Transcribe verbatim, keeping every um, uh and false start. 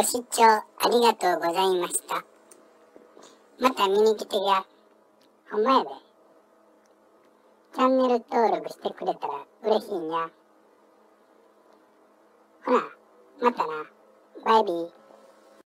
ご視聴ありがとうございました。また見に来てや。ほんまやで。チャンネル登録してくれたら嬉しいんや。ほな、またな。バイビー。